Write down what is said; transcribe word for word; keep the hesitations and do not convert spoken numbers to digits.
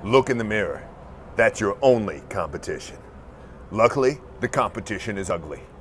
Look in the mirror. That's your only competition. Luckily, the competition is ugly.